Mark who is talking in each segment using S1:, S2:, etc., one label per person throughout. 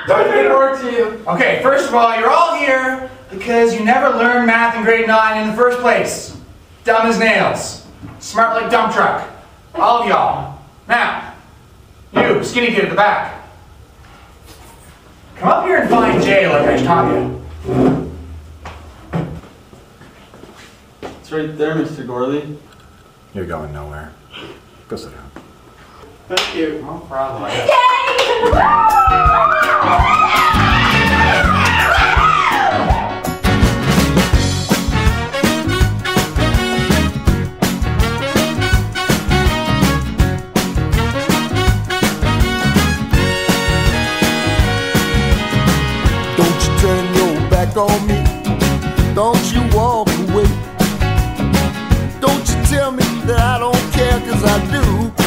S1: Good work to you. Okay, first of all, you're all here because you never learned math in grade 9 in the first place. Dumb as nails. Smart like dump truck. All of y'all. Now, you, skinny kid at the back. Come up here and find Jay like I taught you.
S2: It's right there, Mr. Gorley.
S3: You're going nowhere. Go sit down.
S1: Thank you. No problem.
S4: Don't you turn your back on me. Don't you walk away. Don't you tell me that I don't care, 'cause I do.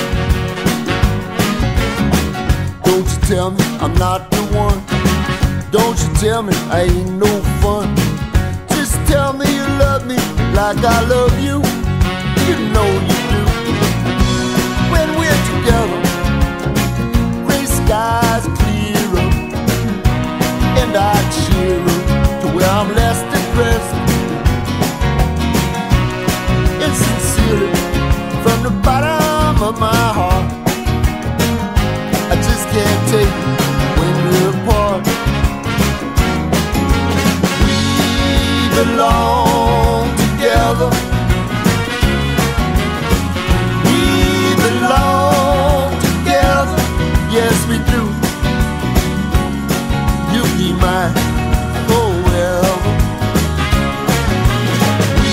S4: Don't you tell me I'm not the one. Don't you tell me I ain't no fun. Just tell me you love me like I love you. You know you do. When we're together, gray skies clear up, and I cheer up to where I'm less depressed. And sincerely, from the bottom of my heart, I just can't take it when we're apart. We belong together. We belong together. Yes, we do. You'll be mine forever. We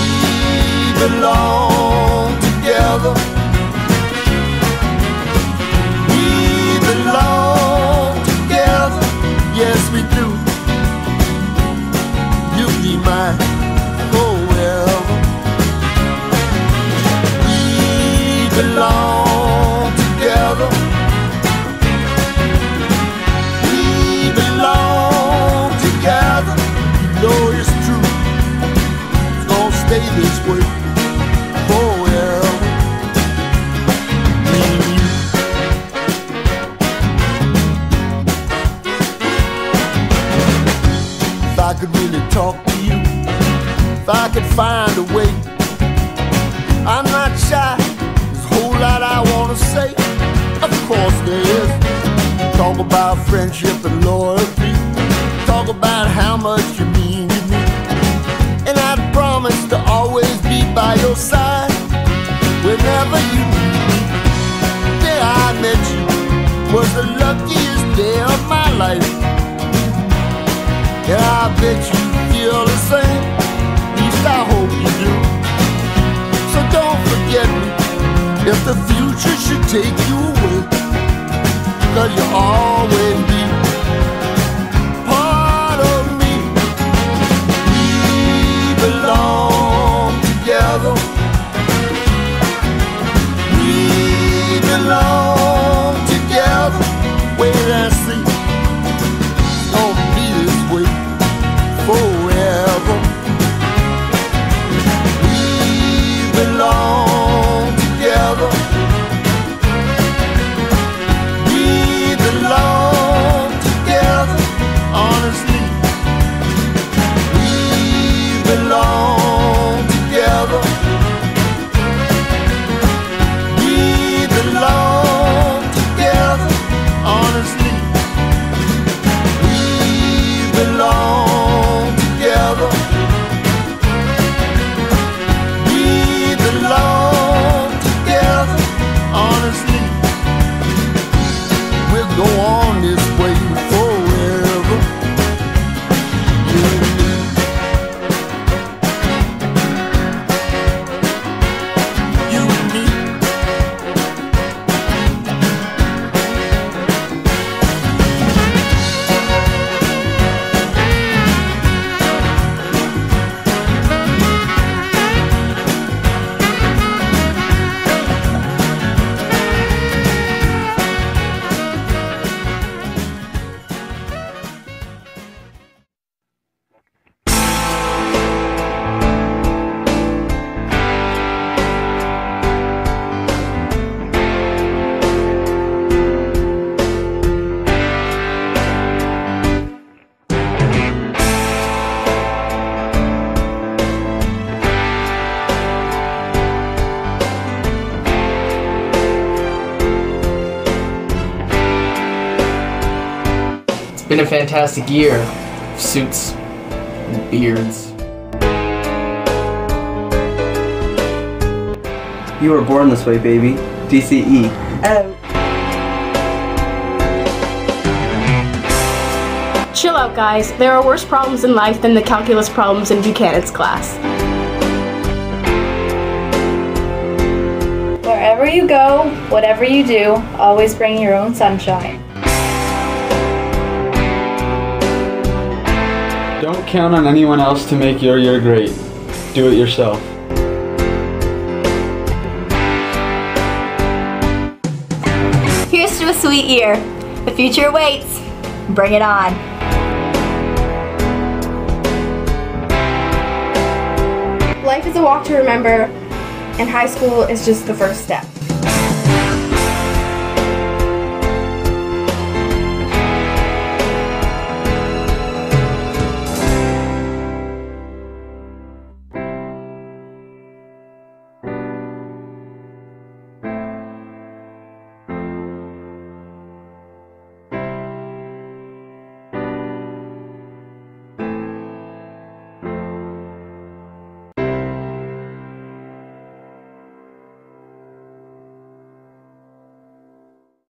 S4: belong together. We belong together. Yes, we do. You'll be mine forever. We belong together. We belong together. You know it's true. It's gonna stay this way forever. Me and you. If I could really talk to you, if I could find a way, I'm not shy. There's a whole lot I wanna say. Of course there is. Talk about friendship and loyalty. Talk about how much you mean to me. And I promise to always be by your side whenever you need me. The day I met you was the luckiest day of my life. And I bet you feel the same. At least I hope you do. So don't forget me if the future should take you away, 'cause you'll always be part of me. We belong together. We belong together. Wait and see. It's gonna be this way forever. We belong together. We belong
S5: been a fantastic year. Suits and beards.
S6: You were born this way, baby. DCE.
S7: Oh.
S8: Chill out, guys. There are worse problems in life than the calculus problems in Buchanan's class.
S9: Wherever you go, whatever you do, always bring your own sunshine.
S2: Don't count on anyone else to make your year great. Do it yourself.
S7: Here's to a sweet year. The future waits. Bring it on.
S8: Life is a walk to remember, and high school is just the first step.